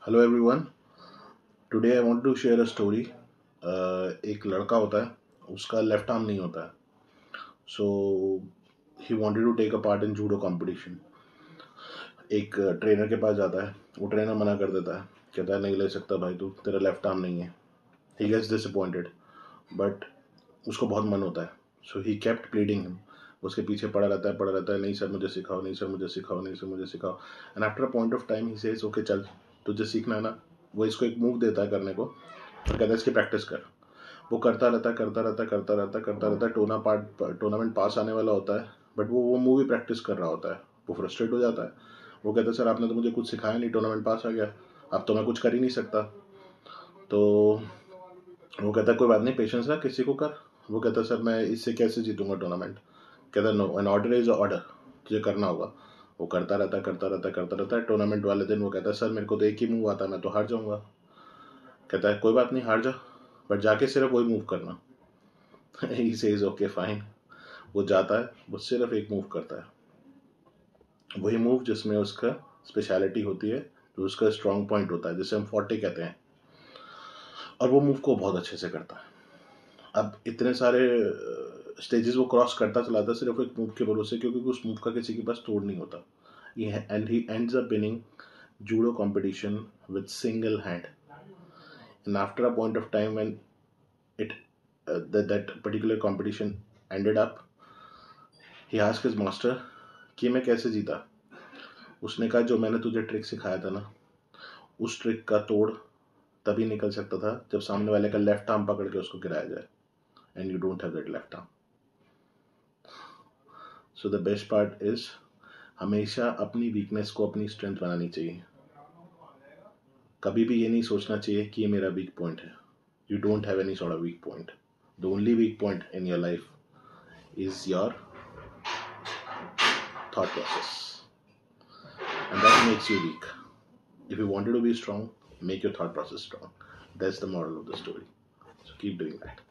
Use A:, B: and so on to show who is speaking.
A: Hello everyone. Today I want to share a story. एक लड़का होता है, उसका लेफ्ट आर्म नहीं होता है। So he wanted to take a part in judo competition. एक ट्रेनर के पास जाता है, वो ट्रेनर मना कर देता है, कहता है नहीं ले सकता भाई, तू तेरा लेफ्ट आर्म नहीं है। ही गेट्स डिसअपॉइंटेड, बट उसको बहुत मन होता है। So he kept pleading him. उसके पीछे पड़ा रहता है, नहीं सर मुझे सिखाओ, नहीं सर मुझे सिखाओ, नहीं सर मुझे सिखाओ। And after a point of time he says okay चल, तुझे सीखना है ना। वो इसको एक मूव देता है करने को और कहता है इसकी प्रैक्टिस कर। वो करता रहता है। टूर्नामेंट पास आने वाला होता है, बट वो मूव ही प्रैक्टिस कर रहा होता है। वो फ्रस्ट्रेट हो जाता है। वो कहता है सर आपने तो मुझे कुछ सिखाया नहीं, टूर्नामेंट पास आ गया, अब तो मैं कुछ कर ही नहीं सकता। तो वो कहता है कोई बात नहीं, पेशेंस रख, किसी को कर। वो कहता है सर मैं इससे कैसे जीतूंगा टूर्नामेंट। कहता है no, an order is order, तुझे करना होगा। वो करता रहता है। टूर्नामेंट वाले दिन वो कहता है सर मेरे को तो एक ही मूव आता है, मैं तो हार जाऊंगा। कहता है कोई बात नहीं, हार जा, बट जाके सिर्फ वही मूव करना। He says okay fine. वो जाता है, वो सिर्फ एक मूव करता है, वही मूव जिसमें उसका स्पेशलिटी होती है, जो उसका स्ट्रॉन्ग पॉइंट होता है, जिसे हम 40 कहते हैं। और वो मूव को बहुत अच्छे से करता है। अब इतने सारे स्टेजेस वो क्रॉस करता चला था सिर्फ एक मूव के भरोसे, क्योंकि उस मूव का किसी के पास तोड़ नहीं होता। And he ends up winning judo competition with single hand. And after a point of time when it that particular competition ended up, he asked his master कि मैं कैसे जीता। उसने कहा जो मैंने तुझे ट्रिक सिखाया था ना, उस ट्रिक का तोड़ तभी निकल सकता था जब सामने वाले का लेफ्ट आर्म पकड़ के उसको गिराया जाए, and you don't have that left arm. So the best part is, हमेशा अपनी वीकनेस को अपनी स्ट्रेंथ बनानी चाहिए। कभी भी ये नहीं सोचना चाहिए कि ये मेरा वीक पॉइंट है। You don't have any sort of weak point. The only weak point in your life is your thought process, and that makes you weak. If you wanted to be strong, make your thought process strong. That's the moral of the story. So keep doing that.